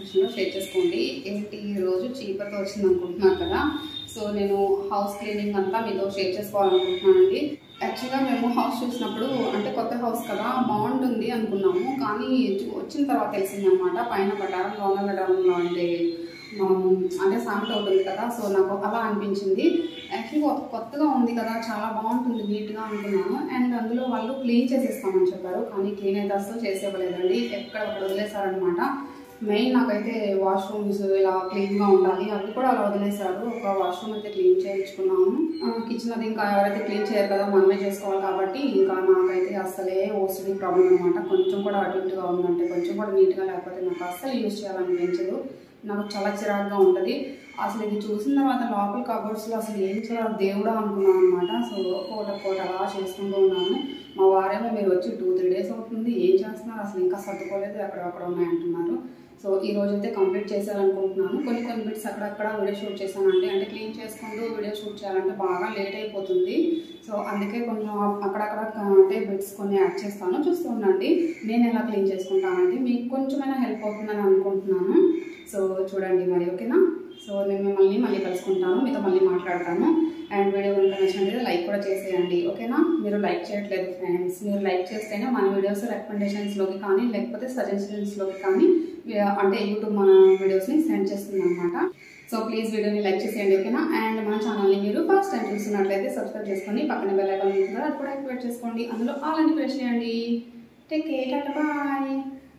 సెక్షన్లో షేర్ చేసుకోండి. ఏంటి ఈరోజు చీపర్తో వచ్చింది అనుకుంటున్నారు కదా. సో నేను హౌస్ క్లీనింగ్ అంతా మీతో షేర్ చేసుకోవాలనుకుంటున్నానండి. యాక్చువల్గా మేము హౌస్ చూసినప్పుడు అంటే కొత్త హౌస్ కదా బాగుంటుంది అనుకున్నాము, కానీ వచ్చిన తర్వాత తెలిసిందనమాట పైన పటారం లోన పటారంలో అంటే సామెత ఉంటుంది కదా. సో నాకు అలా అనిపించింది. యాక్చువల్గా కొత్తగా ఉంది కదా, చాలా బాగుంటుంది నీట్గా అనుకున్నాను. అండ్ అందులో వాళ్ళు క్లీన్ చేసేస్తామని చెప్పారు, కానీ క్లీన్ అయితే అసలు చేసేవ్వలేదండి. ఎక్కడ ఒకటి వదిలేశారనమాట. మెయిన్ నాకైతే వాష్రూమ్స్ ఇలా క్లీన్గా ఉండాలి, అవి కూడా అలా వదిలేశారు. ఒక వాష్రూమ్ అయితే క్లీన్ చేయించుకున్నాము. కిచెన్ అది ఇంకా ఎవరైతే క్లీన్ చేయరు కదా, మనమే చేసుకోవాలి కాబట్టి ఇంకా నాకైతే అసలే ఓసిడి ప్రాబ్లం అనమాట. కొంచెం కూడా అటు ఇటుగా ఉందంటే, కొంచెం కూడా నీట్గా లేకపోతే నాకు అస్సలు యూజ్ చేయాలనిపించదు. నాకు చాలా చిరాకుగా ఉంటుంది. అసలు ఇది చూసిన తర్వాత లోపల కబోర్డ్స్లో అసలు ఏం చేయాలి దేవుడా అనుకున్నాను అనమాట. సో ఒకటి అలా చేసుకుంటూ ఉన్నాను. మా వారేమో మీరు వచ్చి 2-3 డేస్ అవుతుంది, ఏం చేస్తున్నారు అసలు ఇంకా సర్దుకోలేదు, అక్కడక్కడ ఉన్నాయంటున్నారు. సో ఈ రోజు అయితే కంప్లీట్ చేసేయాలనుకుంటున్నాను. కొన్ని బిట్స్ అక్కడక్కడ వీడియో షూట్ చేశానండి. అంటే క్లీన్ చేసుకుంటూ వీడియో షూట్ చేయాలంటే బాగా లేట్ అయిపోతుంది. సో అందుకే కొంచెం అక్కడక్కడ అంటే బిట్స్ కొన్ని యాడ్ చేస్తాను, చూస్తూ ఉండండి. నేను ఎలా క్లీన్ చేసుకుంటానండి, మీకు కొంచెమైనా హెల్ప్ అవుతుందని అనుకుంటున్నాను. సో చూడండి మరి, ఓకేనా. సో నేను మిమ్మల్ని మళ్ళీ కలుసుకుంటాను, మీతో మళ్ళీ మాట్లాడతాను. అండ్ వీడియో కనుక నచ్చినట్లయితే లైక్ కూడా చేసేయండి, ఓకేనా. మీరు లైక్ చేయట్లేదు ఫ్రెండ్స్, మీరు లైక్ చేస్తేనే మన వీడియోస్ రికమెండేషన్స్లోకి కానీ లేకపోతే సజెషన్స్లోకి కానీ అంటే యూట్యూబ్ మన వీడియోస్ని సెండ్ చేస్తుంది అనమాట. సో ప్లీజ్ వీడియోని లైక్ చేసేయండి, ఓకేనా. అండ్ మన ఛానల్ని మీరు ఫస్ట్ టైం చూస్తున్నట్లయితే సబ్స్క్రైబ్ చేసుకొని పక్కన బెల్ ఐకాన్ ఉంటుంది కదా, అది కూడా యాక్టివేట్ చేసుకోండి. అందులో ఆల్ అని ప్రెస్ చేయండి. Take care, tata, bye.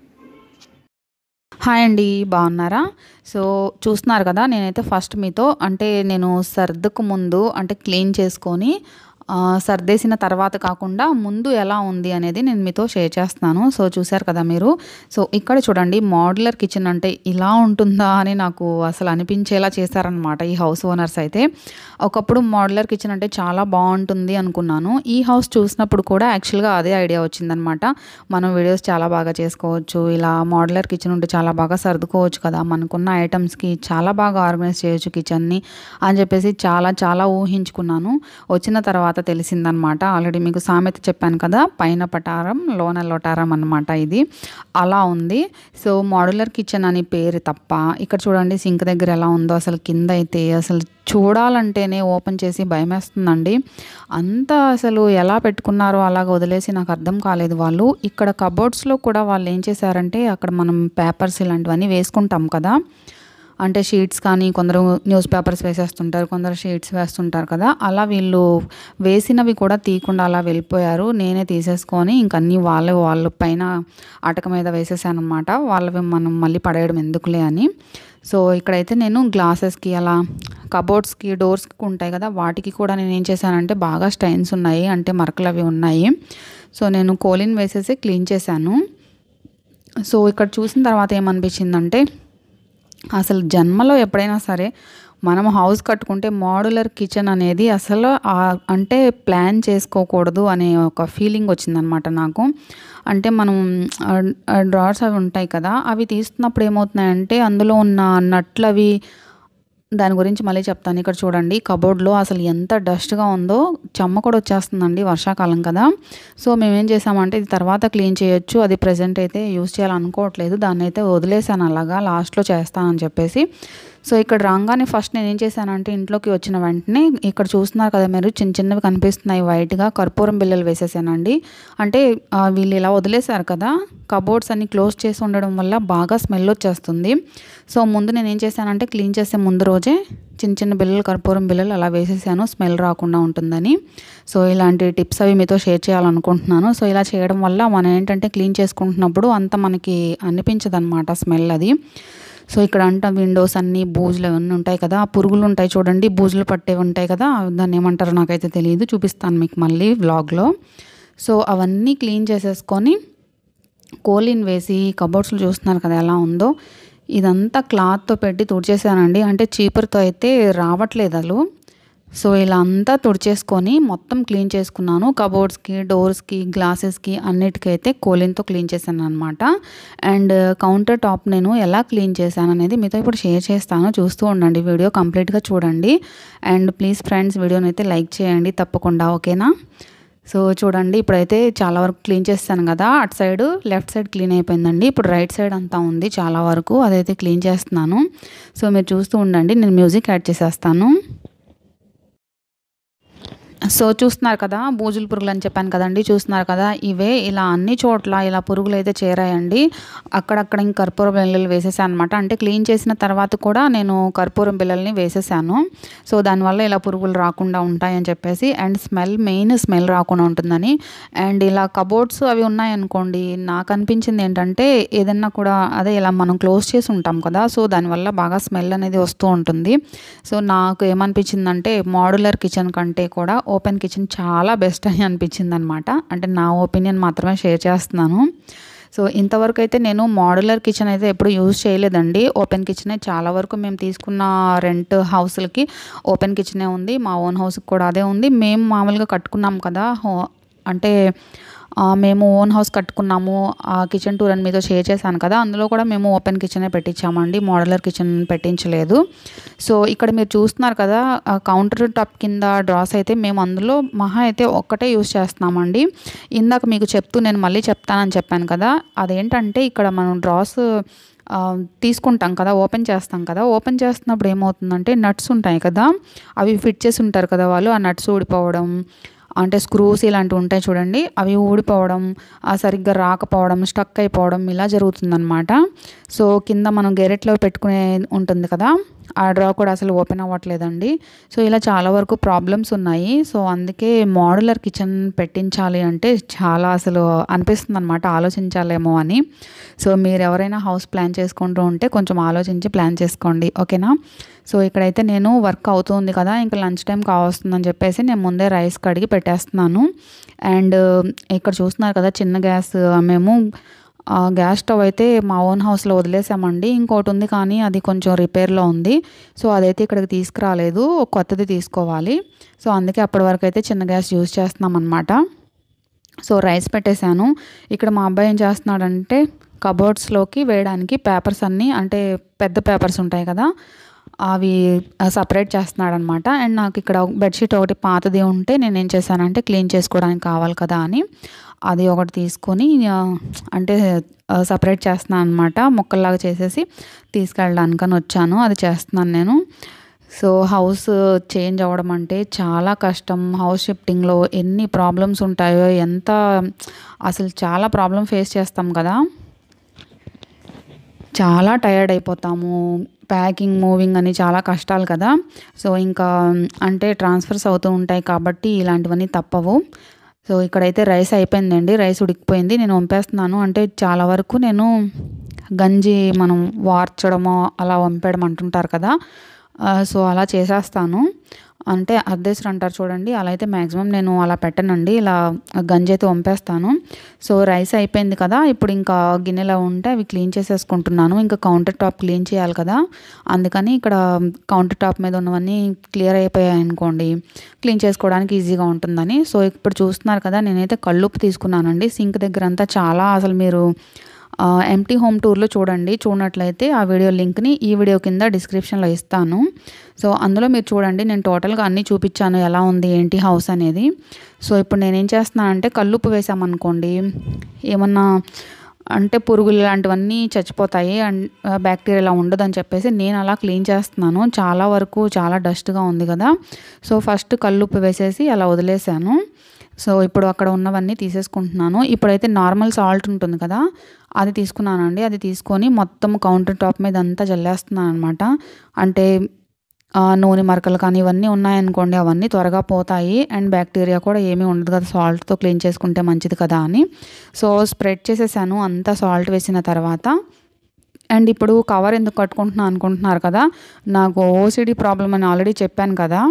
Hi అండి, బాగున్నారా? సో చూస్తున్నారు కదా, నేనైతే ఫస్ట్ మీతో అంటే నేను సర్దుకు ముందు అంటే క్లీన్ చేసుకొని సర్దేసిన తర్వాత కాకుండా ముందు ఎలా ఉంది అనేది నేను మీతో షేర్ చేస్తున్నాను. సో చూశారు కదా మీరు. సో ఇక్కడ చూడండి, మోడ్యులర్ కిచెన్ అంటే ఇలా ఉంటుందా అని నాకు అసలు అనిపించేలా చేశారనమాట ఈ హౌస్ ఓనర్స్ అయితే. ఒకప్పుడు మోడ్యులర్ కిచెన్ అంటే చాలా బాగుంటుంది అనుకున్నాను. ఈ హౌస్ చూసినప్పుడు కూడా యాక్చువల్గా అదే ఐడియా వచ్చిందనమాట. మనం వీడియోస్ చాలా బాగా చేసుకోవచ్చు, ఇలా మోడ్యులర్ కిచెన్ ఉంటే చాలా బాగా సర్దుకోవచ్చు కదా, మనకున్న ఐటమ్స్కి చాలా బాగా ఆర్గనైజ్ చేయొచ్చు కిచెన్ని అని చెప్పేసి చాలా ఊహించుకున్నాను. వచ్చిన తర్వాత తెలిసిందనమాట. ఆల్రెడీ మీకు సామెత చెప్పాను కదా, పైన పటారం లోన లొటారం అనమాట. ఇది అలా ఉంది. సో మోడ్యులర్ కిచెన్ అని పేరు తప్ప ఇక్కడ చూడండి సింక్ దగ్గర ఎలా ఉందో, అసలు కింద అయితే అసలు చూడాలంటేనే ఓపెన్ చేసి భయమేస్తుందండి. అంతా అసలు ఎలా పెట్టుకున్నారో అలాగ వదిలేసి నాకు అర్థం కాలేదు వాళ్ళు. ఇక్కడ కబోర్డ్స్లో కూడా వాళ్ళు ఏం చేశారంటే, అక్కడ మనం పేపర్స్ ఇలాంటివన్నీ వేసుకుంటాం కదా, అంటే షీట్స్ కానీ కొందరు న్యూస్ పేపర్స్ వేసేస్తుంటారు, కొందరు షీట్స్ వేస్తుంటారు కదా, అలా వీళ్ళు వేసినవి కూడా తీయకుండా అలా వెళ్ళిపోయారు. నేనే తీసేసుకొని ఇంకన్నీ వాళ్ళ పైన అటక మీద వేసేసాను అనమాట. వాళ్ళవి మనం మళ్ళీ పడేయడం ఎందుకులే అని. సో ఇక్కడైతే నేను గ్లాసెస్కి అలా కబోర్డ్స్కి డోర్స్కి ఉంటాయి కదా, వాటికి కూడా నేను ఏం చేశానంటే బాగా స్టైన్స్ ఉన్నాయి, అంటే మరకలు అవి ఉన్నాయి. సో నేను కోలిన్ వేసేసి క్లీన్ చేశాను. సో ఇక్కడ చూసిన తర్వాత ఏమనిపించిందంటే, అసలు జన్మలో ఎప్పుడైనా సరే మనం హౌస్ కట్టుకుంటే మోడ్యులర్ కిచెన్ అనేది అసలు అంటే ప్లాన్ చేసుకోకూడదు అనే ఒక ఫీలింగ్ వచ్చిందనమాట నాకు. అంటే మనం డ్రావర్స్ అవి ఉంటాయి కదా, అవి తీస్తున్నప్పుడు ఏమవుతున్నాయంటే అందులో ఉన్న నట్లు అవి, దాని గురించి మళ్ళీ చెప్తాను. ఇక్కడ చూడండి కబోర్డ్లో అసలు ఎంత డస్ట్గా ఉందో, చెమ్మ కూడా వచ్చేస్తుందండి, వర్షాకాలం కదా. సో మేమేం చేసామంటే ఇది తర్వాత క్లీన్ చేయొచ్చు, అది ప్రజెంట్ అయితే యూజ్ చేయాలనుకోవట్లేదు, దాన్ని అయితే వదిలేసాను అలాగా, లాస్ట్లో చేస్తానని చెప్పేసి. సో ఇక్కడ రాగానే ఫస్ట్ నేను ఏం చేశానంటే, ఇంట్లోకి వచ్చిన వెంటనే ఇక్కడ చూస్తున్నారు కదా మీరు, చిన్నవి కనిపిస్తున్నాయి వైట్గా, కర్పూరం బిళ్ళలు వేసేసానండి. అంటే వీళ్ళు ఇలా వదిలేశారు కదా, కబోర్డ్స్ అన్ని క్లోజ్ చేసి ఉండడం వల్ల బాగా స్మెల్ వచ్చేస్తుంది. సో ముందు నేను ఏం చేశానంటే, క్లీన్ చేసే ముందు రోజే చిన్న బిళ్ళలు, కర్పూరం బిళ్ళలు అలా వేసేసాను, స్మెల్ రాకుండా ఉంటుందని. సో ఇలాంటి టిప్స్ అవి మీతో షేర్ చేయాలనుకుంటున్నాను. సో ఇలా చేయడం వల్ల మనం ఏంటంటే క్లీన్ చేసుకుంటున్నప్పుడు అంత మనకి అనిపించదన్నమాట స్మెల్ అది. సో ఇక్కడ అంట విండోస్ అన్నీ బూజులు అవన్నీ ఉంటాయి కదా, పురుగులు ఉంటాయి చూడండి, బూజులు పట్టేవి ఉంటాయి కదా, దాన్ని ఏమంటారో నాకైతే తెలియదు, చూపిస్తాను మీకు మళ్ళీ వ్లాగ్లో. సో అవన్నీ క్లీన్ చేసేసుకొని కోలిన్ వేసి కబోర్డ్స్లో చూస్తున్నారు కదా ఎలా ఉందో, ఇదంతా క్లాత్తో పెట్టి తుడిచేసానండి. అంటే చీపురుతో అయితే రావట్లేదు అసలు. సో ఇలా అంతా తుడిచేసుకొని మొత్తం క్లీన్ చేసుకున్నాను. కబోర్డ్స్కి, డోర్స్కి, గ్లాసెస్కి అన్నిటికైతే కోలిన్తో క్లీన్ చేశాను అనమాట. అండ్ కౌంటర్ టాప్ నేను ఎలా క్లీన్ చేశాను అనేది మీతో ఇప్పుడు షేర్ చేస్తాను, చూస్తూ ఉండండి, వీడియో కంప్లీట్గా చూడండి. అండ్ ప్లీజ్ ఫ్రెండ్స్ వీడియోని అయితే లైక్ చేయండి తప్పకుండా, ఓకేనా. సో చూడండి ఇప్పుడైతే చాలా వరకు క్లీన్ చేస్తాను కదా, అటు సైడ్ లెఫ్ట్ సైడ్ క్లీన్ అయిపోయిందండి. ఇప్పుడు రైట్ సైడ్ అంతా ఉంది చాలా వరకు, అదైతే క్లీన్ చేస్తున్నాను. సో మీరు చూస్తూ ఉండండి, నేను మ్యూజిక్ యాడ్ చేసేస్తాను. సో చూస్తున్నారు కదా, బూజుల పురుగులు అని చెప్పాను కదండి, చూస్తున్నారు కదా, ఇవే ఇలా అన్ని చోట్ల ఇలా పురుగులు అయితే చేరాయండి. అక్కడక్కడ ఇంక కర్పూరం బిళ్ళలు వేసేసాను అనమాట. అంటే క్లీన్ చేసిన తర్వాత కూడా నేను కర్పూరం బిళ్ళల్ని వేసేసాను. సో దానివల్ల ఇలా పురుగులు రాకుండా ఉంటాయని చెప్పేసి, అండ్ మెయిన్ స్మెల్ రాకుండా ఉంటుందని. అండ్ ఇలా కబోర్డ్స్ అవి ఉన్నాయనుకోండి, నాకు అనిపించింది ఏంటంటే ఏదన్నా కూడా అదే ఇలా మనం క్లోజ్ చేసి ఉంటాం కదా, సో దానివల్ల బాగా స్మెల్ అనేది వస్తూ ఉంటుంది. సో నాకు ఏమనిపించిందంటే మోడ్యులర్ కిచెన్ కంటే కూడా ఓపెన్ కిచెన్ చాలా బెస్ట్ అని అనిపించింది అనమాట. అంటే నా ఒపీనియన్ మాత్రమే షేర్ చేస్తున్నాను. సో ఇంతవరకు అయితే నేను మోడ్యులర్ కిచెన్ అయితే ఎప్పుడు యూజ్ చేయలేదండి. ఓపెన్ కిచెనే చాలా వరకు మేము తీసుకున్న రెంట్ హౌస్లకి ఓపెన్ కిచెనే ఉంది, మా ఓన్ హౌస్కి కూడా అదే ఉంది. మేము మామూలుగా కట్టుకున్నాం కదా, అంటే మేము ఓన్ హౌస్ కట్టుకున్నాము. ఆ కిచెన్ టూర్ అని మీతో షేర్ చేశాను కదా, అందులో కూడా మేము ఓపెన్ కిచెనే పెట్టించామండి, మోడ్యులర్ కిచెన్ పెట్టించలేదు. సో ఇక్కడ మీరు చూస్తున్నారు కదా, కౌంటర్ టాప్ కింద డ్రాస్ అయితే మేము అందులో మహా అయితే ఒక్కటే యూజ్ చేస్తున్నామండి. ఇందాక మీకు చెప్తూ నేను మళ్ళీ చెప్తానని చెప్పాను కదా, అదేంటంటే ఇక్కడ మనం డ్రాస్ తీసుకుంటాం కదా, ఓపెన్ చేస్తాం కదా, ఓపెన్ చేస్తున్నప్పుడు ఏమవుతుందంటే నట్స్ ఉంటాయి కదా, అవి ఫిట్ చేసి ఉంటారు కదా వాళ్ళు, ఆ నట్స్ ఊడిపోవడం, అంటే స్క్రూస్ ఇలాంటివి ఉంటాయి చూడండి, అవి ఊడిపోవడం, సరిగ్గా రాకపోవడం, స్టక్ అయిపోవడం ఇలా జరుగుతుందన్నమాట. సో కింద మనం గెరెట్లో పెట్టుకునే ఉంటుంది కదా, ఆ డ్రా కూడా అసలు ఓపెన్ అవ్వట్లేదండి. సో ఇలా చాలా వరకు ప్రాబ్లమ్స్ ఉన్నాయి. సో అందుకే మోడ్యులర్ కిచెన్ పెట్టించాలి అంటే చాలా అసలు అనిపిస్తుంది అనమాట, ఆలోచించాలేమో అని. సో మీరు ఎవరైనా హౌస్ ప్లాన్ చేసుకుంటూ ఉంటే కొంచెం ఆలోచించి ప్లాన్ చేసుకోండి, ఓకేనా. సో ఇక్కడైతే నేను వర్క్ అవుతుంది కదా, ఇంకా లంచ్ టైం కావస్తుందని చెప్పేసి నేను ముందే రైస్ కడిగి పెట్టేస్తున్నాను. అండ్ ఇక్కడ చూస్తున్నారు కదా, చిన్న గ్యాస్ మేము గ్యాస్ స్టవ్ అయితే మా ఓన్ హౌస్లో వదిలేసామండి. ఇంకోటి ఉంది కానీ అది కొంచెం రిపేర్లో ఉంది. సో అదైతే ఇక్కడికి తీసుకురాలేదు, కొత్తది తీసుకోవాలి. సో అందుకే అప్పటి వరకు అయితే చిన్న గ్యాస్ యూజ్ చేస్తున్నాం అనమాట. సో రైస్ పెట్టేశాను. ఇక్కడ మా అబ్బాయి ఏం చేస్తున్నాడంటే కబోర్డ్స్లోకి వేయడానికి పేపర్స్ అన్నీ, అంటే పెద్ద పేపర్స్ ఉంటాయి కదా, అవి సపరేట్ చేస్తున్నాడు అనమాట. అండ్ నాకు ఇక్కడ బెడ్షీట్ ఒకటి పాతది ఉంటే నేనేం చేశానంటే క్లీన్ చేసుకోవడానికి కావాలి కదా అని అది ఒకటి తీసుకొని అంటే సపరేట్ చేస్తున్నాను అనమాట, ముక్కల్లాగా చేసేసి తీసుకెళ్ళడానికని వచ్చాను, అది చేస్తున్నాను నేను. సో హౌస్ చేంజ్ అవ్వడం అంటే చాలా కష్టం. హౌస్ షిఫ్టింగ్లో ఎన్ని ప్రాబ్లమ్స్ ఉంటాయో, ఎంత అసలు చాలా ప్రాబ్లం ఫేస్ చేస్తాం కదా, చాలా టయర్డ్ అయిపోతాము. ప్యాకింగ్, మూవింగ్ అని చాలా కష్టాలు కదా. సో ఇంకా అంటే ట్రాన్స్ఫర్స్ అవుతూ ఉంటాయి కాబట్టి ఇలాంటివన్నీ తప్పవు. సో ఇక్కడైతే రైస్ అయిపోయిందండి, రైస్ ఉడికిపోయింది, నేను వంపేస్తున్నాను. అంటే చాలా వరకు నేను గంజి మనం వార్చడమో అలా వంపేయడం అంటుంటారు కదా, సో అలా చేసేస్తాను. అంటే అర్ధేసరి అంటారు చూడండి, అలా అయితే మ్యాక్సిమం నేను అలా పెట్టనండి, ఇలా గంజి అయితే వంపేస్తాను. సో రైస్ అయిపోయింది కదా, ఇప్పుడు ఇంకా గిన్నెలో ఉంటే అవి క్లీన్ చేసేసుకుంటున్నాను. ఇంకా కౌంటర్ టాప్ క్లీన్ చేయాలి కదా, అందుకని ఇక్కడ కౌంటర్ టాప్ మీద ఉన్నవన్నీ క్లియర్ అయిపోయాయి అనుకోండి, క్లీన్ చేసుకోవడానికి ఈజీగా ఉంటుందని. సో ఇప్పుడు చూస్తున్నారు కదా, నేనైతే కల్లుప్పు తీసుకున్నానండి. సింక్ దగ్గర అంతా చాలా, అసలు మీరు ఎంప్టీ హోమ్ టూర్లో చూడనట్లయితే ఆ వీడియో లింక్ని ఈ వీడియో కింద డిస్క్రిప్షన్లో ఇస్తాను. సో అందులో మీరు చూడండి, నేను టోటల్గా అన్నీ చూపించాను ఎలా ఉంది ఏంటి హౌస్ అనేది. సో ఇప్పుడు నేనేం చేస్తున్నానంటే కల్లుప్పు వేసామనుకోండి, ఏమన్నా అంటే పురుగులు ఇలాంటివన్నీ చచ్చిపోతాయి అండ్ బ్యాక్టీరియా ఇలా ఉండదని చెప్పేసి నేను అలా క్లీన్ చేస్తున్నాను. చాలా వరకు చాలా డస్ట్గా ఉంది కదా, సో ఫస్ట్ కల్లుప్పు వేసేసి అలా వదిలేసాను. సో ఇప్పుడు అక్కడ ఉన్నవన్నీ తీసేసుకుంటున్నాను. ఇప్పుడైతే నార్మల్ సాల్ట్ ఉంటుంది కదా, అది తీసుకున్నానండి. అది తీసుకొని మొత్తం కౌంటర్ టాప్ మీద అంతా జల్లేస్తున్నాను అనమాట. అంటే నూనె మరకలు కానీ ఇవన్నీ ఉన్నాయనుకోండి, అవన్నీ త్వరగా పోతాయి అండ్ బ్యాక్టీరియా కూడా ఏమీ ఉండదు కదా, సాల్ట్తో క్లీన్ చేసుకుంటే మంచిది కదా అని. సో స్ప్రెడ్ చేసేసాను అంతా సాల్ట్ వేసిన తర్వాత. అండ్ ఇప్పుడు కవర్ ఎందుకు కట్టుకుంటున్నాను అనుకుంటున్నారు కదా, నాకు ఓసిడి ప్రాబ్లం అని ఆల్రెడీ చెప్పాను కదా.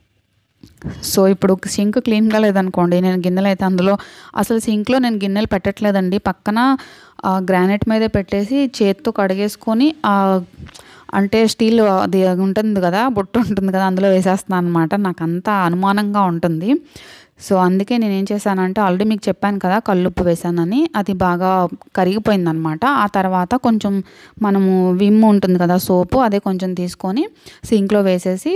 సో ఇప్పుడు సింక్ క్లీన్గా లేదనుకోండి, నేను గిన్నెలు అయితే అందులో అసలు సింక్లో నేను గిన్నెలు పెట్టట్లేదండి, పక్కన గ్రానైట్ మీదే పెట్టేసి చేత్తో కడిగేసుకొని అంటే స్టీల్ అది ఉంటుంది కదా, బొట్టు ఉంటుంది కదా, అందులో వేసేస్తున్నాను అనమాట. నాకు అంత అనుమానంగా ఉంటుంది. సో అందుకే నేను ఏం చేశానంటే ఆల్రెడీ మీకు చెప్పాను కదా కల్లుప్పు వేసానని, అది బాగా కరిగిపోయిందనమాట. ఆ తర్వాత కొంచెం మనము విమ్ ఉంటుంది కదా సోపు, అదే కొంచెం తీసుకొని సింక్లో వేసేసి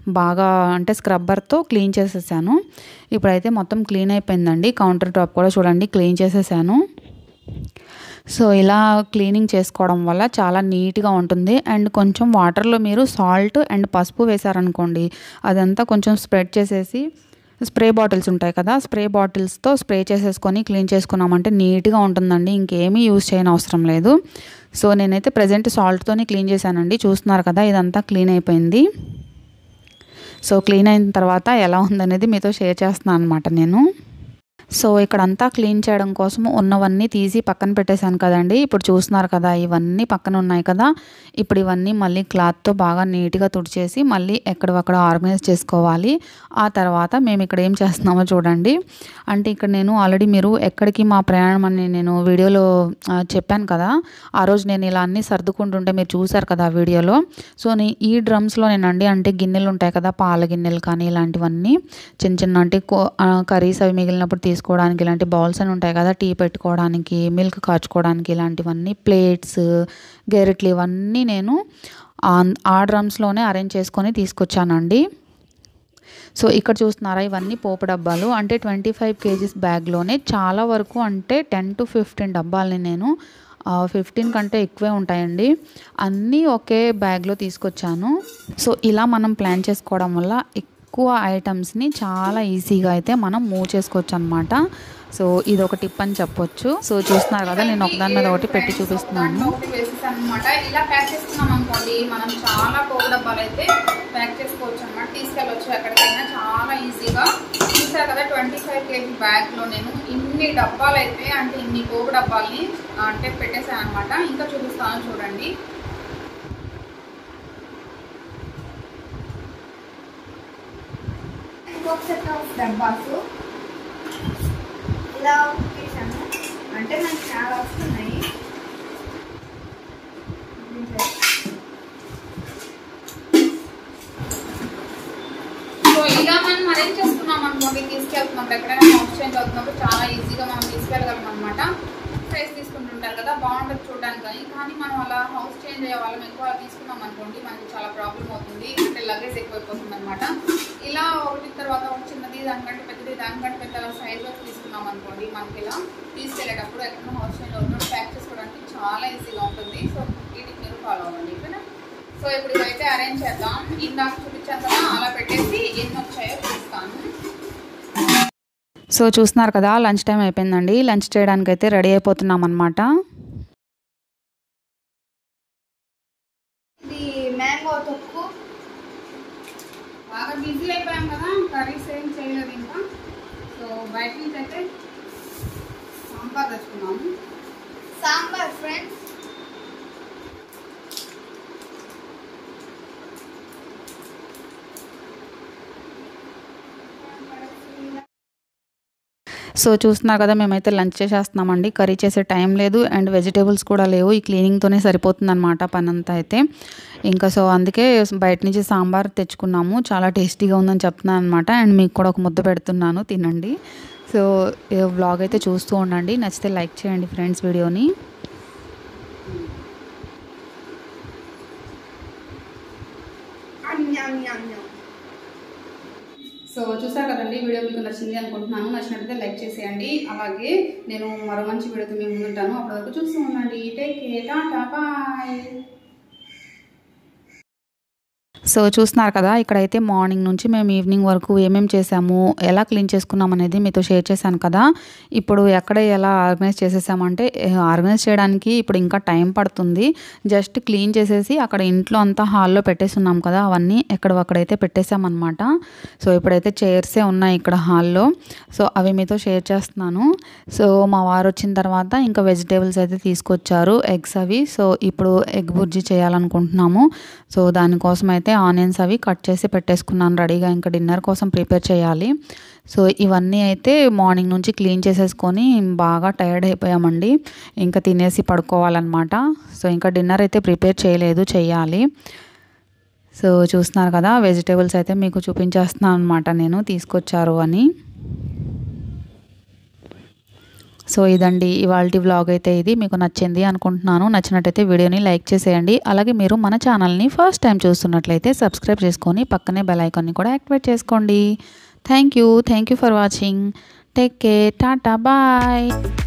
బాగా అంటే స్క్రబ్బర్తో క్లీన్ చేసేసాను. ఇప్పుడైతే మొత్తం క్లీన్ అయిపోయిందండి. కౌంటర్ టాప్ కూడా చూడండి క్లీన్ చేసేసాను. సో ఇలా క్లీనింగ్ చేసుకోవడం వల్ల చాలా నీట్గా ఉంటుంది. అండ్ కొంచెం వాటర్లో మీరు సాల్ట్ అండ్ పసుపు వేశారనుకోండి, అదంతా కొంచెం స్ప్రెడ్ చేసేసి స్ప్రే బాటిల్స్ ఉంటాయి కదా, స్ప్రే బాటిల్స్తో స్ప్రే చేసేసుకొని క్లీన్ చేసుకున్నామంటే నీట్గా ఉంటుందండి. ఇంకేమీ యూజ్ చేయని అవసరం లేదు. సో నేనైతే ప్రజెంట్ సాల్ట్తోనే క్లీన్ చేశానండి. చూస్తున్నారు కదా, ఇదంతా క్లీన్ అయిపోయింది. సో క్లీన్ అయిన తర్వాత ఎలా ఉందనేది మీతో షేర్ చేస్తున్నాను అనమాట నేను. సో ఇక్కడంతా క్లీన్ చేయడం కోసం ఉన్నవన్నీ తీసి పక్కన పెట్టేశాను కదండి. ఇప్పుడు చూస్తున్నారు కదా, ఇవన్నీ పక్కన ఉన్నాయి కదా. ఇప్పుడు ఇవన్నీ మళ్ళీ క్లాత్తో బాగా నీట్గా తుడిచేసి మళ్ళీ ఎక్కడక్కడ ఆర్గనైజ్ చేసుకోవాలి. ఆ తర్వాత మేము ఇక్కడ ఏం చేస్తున్నామో చూడండి. అంటే ఇక్కడ నేను ఆల్రెడీ మీరు ఎక్కడికి మా ప్రయాణం అని నేను వీడియోలో చెప్పాను కదా. ఆ రోజు నేను ఇలా అన్నీ సర్దుకుంటుంటే మీరు చూసారు కదా వీడియోలో. సో ఈ డ్రమ్స్లో నేనండి అంటే గిన్నెలు ఉంటాయి కదా, పాల గిన్నెలు కానీ ఇలాంటివన్నీ చిన్న చిన్న అంటే కర్రీస్ అవి మిగిలినప్పుడు తీసుకోవడానికి ఇలాంటి బౌల్స్ అని ఉంటాయి కదా, టీ పెట్టుకోవడానికి, మిల్క్ కాచుకోవడానికి, ఇలాంటివన్నీ ప్లేట్స్, గెరిట్లు ఇవన్నీ నేను ఆ డ్రమ్స్లోనే అరేంజ్ చేసుకొని తీసుకొచ్చానండి. సో ఇక్కడ చూస్తున్నారా, ఇవన్నీ పోపు డబ్బాలు. అంటే 25 kgs బ్యాగ్లోనే చాలా వరకు అంటే 10 to 15 డబ్బాలని నేను 15 కంటే ఎక్కువే ఉంటాయండి, అన్నీ ఒకే బ్యాగ్లో తీసుకొచ్చాను. సో ఇలా మనం ప్లాన్ చేసుకోవడం వల్ల ఎక్కువ ఐటమ్స్ని చాలా ఈజీగా అయితే మనం మూవ్ చేసుకోవచ్చు అనమాట. సో ఇది ఒక టిప్ అని చెప్పొచ్చు. సో చూస్తున్నారు కదా, నేను ఒకదాని మీద ఒకటి పెట్టి చూపిస్తున్నాను. అనమాట ఇలా ప్యాక్ చేసుకున్నాం అనుకోండి, మనం చాలా పోగు డబ్బాలు అయితే ప్యాక్ చేసుకోవచ్చు అనమాట, తీసుకెళ్ళవచ్చు ఎక్కడికైనా చాలా ఈజీగా. చూసారు కదా 25 kg బ్యాగ్లో నేను ఇన్ని డబ్బాలు అయితే అంటే ఇన్ని పోగు డబ్బాలని అంటే పెట్టేశాను అనమాట. ఇంకా చూపిస్తాను చూడండి. ఇంకొక సెట్ ఆఫ్ డబ్బాస్ ఇలా పెట్టేశాను, అంటే నాకు చాలా వస్తున్నాయి. సో ఇలా మనం అరేంజ్ చేసుకున్నాం అనుకోండి, తీసుకెళ్తున్నప్పుడు ఎక్కడైనా హౌస్ చేంజ్ అవుతున్నప్పుడు చాలా ఈజీగా మనం తీసుకెళ్ళగలం అనమాట. సైజ్ తీసుకుంటుంటారు కదా, బాగుంటుంది చూడడానికి. కానీ మనం అలా హౌస్ చేంజ్ అయ్యే వాళ్ళం ఎక్కువ తీసుకున్నాం అనుకోండి, మనకి చాలా ప్రాబ్లం అవుతుంది, అంటే లగేజ్ ఎక్కువైపోతుంది అనమాట. ఇలా ఒకటి తర్వాత ఒకటి చిన్నది, దానికంటే పెద్దది, దానికంటే పెద్ద సైజ్ తీసుకున్నాం అనుకోండి, మనకి ఇలా తీసుకెళ్ళేటప్పుడు ఎక్కడైనా హౌస్ చేంజ్ అవుతున్నప్పుడు ప్యాక్ చేసుకోవడానికి చాలా ఈజీగా ఉంటుంది. సో వీటికి మీరు ఫాలో అవ్వండి. ఓకేనా? సో ఇప్పుడు ఇవైతే అరేంజ్ చేద్దాం. ఇందాక చూపించాను కదా, అలా పెట్టేసి ఎన్ని వచ్చాయో చూస్తాను. సో చూస్తున్నారు కదా, లంచ్ టైం అయిపోయిందండి. లంచ్ చేయడానికి అయితే రెడీ అయిపోతున్నాం అనమాట. ఇది మ్యాంగో తొక్కు, బాగా బిజీ అయిపోయాం కదా, కర్రీస్ ఏం చేయలేదు ఇంకా. సో బయట నుంచి అయితే సాంబార్ తెచ్చుకున్నాము. సాంబార్ ఫ్రెండ్స్, సో చూస్తున్నారు కదా, మేమైతే లంచ్ చేసేస్తున్నామండి. కర్రీ చేసే టైం లేదు అండ్ వెజిటేబుల్స్ కూడా లేవు. ఈ క్లీనింగ్తోనే సరిపోతుంది అనమాట పని అంతా అయితే. ఇంకా సో అందుకే బయట నుంచి సాంబార్ తెచ్చుకున్నాము. చాలా టేస్టీగా ఉందని చెప్తున్నాను అనమాట. అండ్ మీకు కూడా ఒక ముద్ద పెడుతున్నాను, తినండి. సో వ్లాగ్ అయితే చూస్తూ ఉండండి. నచ్చితే లైక్ చేయండి ఫ్రెండ్స్ వీడియోని. సో చూసారు కదండి, వీడియో మీకు నచ్చింది అనుకుంటున్నాను. నచ్చినట్లయితే లైక్ చేసేయండి. అలాగే నేను మరో మంచి వీడియోతో మేము ముందుంటాను. అప్పటి వరకు చూస్తూ ఉండండి. Take care, tata, bye. So చూస్తున్నారు కదా, ఇక్కడైతే మార్నింగ్ నుంచి మేము ఈవినింగ్ వరకు ఏమేమి చేసాము, ఎలా క్లీన్ చేసుకున్నాం అనేది మీతో షేర్ చేశాను కదా. ఇప్పుడు ఎక్కడ ఎలా ఆర్గనైజ్ చేసేసామంటే, ఆర్గనైజ్ చేయడానికి ఇప్పుడు ఇంకా టైం పడుతుంది. జస్ట్ క్లీన్ చేసేసి అక్కడ ఇంట్లో అంతా హాల్లో పెట్టేస్తున్నాం కదా, అవన్నీ ఎక్కడైతే పెట్టేసామన్నమాట. సో ఇప్పుడైతే చైర్సే ఉన్నాయి ఇక్కడ హాల్లో. సో అవి మీతో షేర్ చేస్తున్నాను. సో మా వారు వచ్చిన తర్వాత ఇంకా వెజిటేబుల్స్ అయితే తీసుకొచ్చారు, ఎగ్స్ అవి. సో ఇప్పుడు ఎగ్ బుర్జీ చేయాలనుకుంటున్నాము. సో దానికోసం అయితే ఆనియన్స్ అవి కట్ చేసి పెట్టేసుకున్నాను రెడీగా. ఇంకా డిన్నర్ కోసం ప్రిపేర్ చేయాలి. సో ఇవన్నీ అయితే మార్నింగ్ నుంచి క్లీన్ చేసేసుకొని బాగా టైర్డ్ అయిపోయామండి. ఇంకా తినేసి పడుకోవాలన్నమాట. సో ఇంకా డిన్నర్ అయితే ప్రిపేర్ చేయలేదు, చెయ్యాలి. సో చూస్తున్నారు కదా, వెజిటేబుల్స్ అయితే మీకు చూపించేస్తున్నాను అనమాట నేను, తీసుకొచ్చారు అని. సో ఇదండి ఇవాల్టి వ్లాగ్ అయితే ఇది మీకు నచ్చింది అనుకుంటున్నాను. నచ్చినట్టయితే వీడియోని లైక్ చేసేయండి. అలాగే మీరు మన ఛానల్ని ఫస్ట్ టైం చూస్తున్నట్లయితే సబ్స్క్రైబ్ చేసుకొని పక్కనే బెల్ ఐకాన్ని కూడా యాక్టివేట్ చేసుకోండి. Thank you for watching. Take care. Tata bye.